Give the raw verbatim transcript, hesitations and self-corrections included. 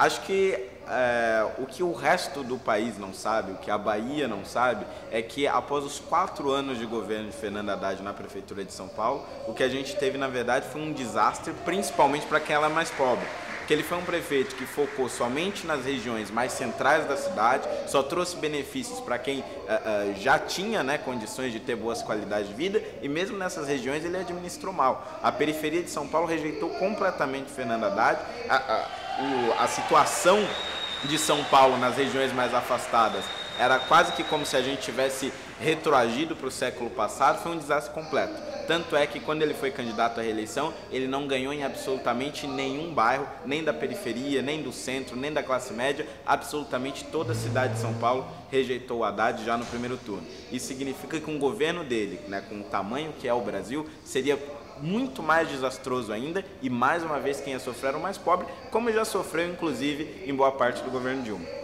Acho que é, o que o resto do país não sabe, o que a Bahia não sabe, é que após os quatro anos de governo de Fernando Haddad na Prefeitura de São Paulo, o que a gente teve, na verdade, foi um desastre, principalmente para quem ela é mais pobre. Porque ele foi um prefeito que focou somente nas regiões mais centrais da cidade, só trouxe benefícios para quem uh, uh, já tinha, né, condições de ter boas qualidades de vida, e mesmo nessas regiões ele administrou mal. A periferia de São Paulo rejeitou completamente Fernando Haddad. A, a, o, a situação de São Paulo nas regiões mais afastadas era quase que como se a gente tivesse retroagido para o século passado, foi um desastre completo. Tanto é que quando ele foi candidato à reeleição, ele não ganhou em absolutamente nenhum bairro, nem da periferia, nem do centro, nem da classe média. Absolutamente toda a cidade de São Paulo rejeitou o Haddad já no primeiro turno. Isso significa que um governo dele, né, com o tamanho que é o Brasil, seria muito mais desastroso ainda, e mais uma vez quem ia sofrer era o mais pobre, como já sofreu inclusive em boa parte do governo Dilma.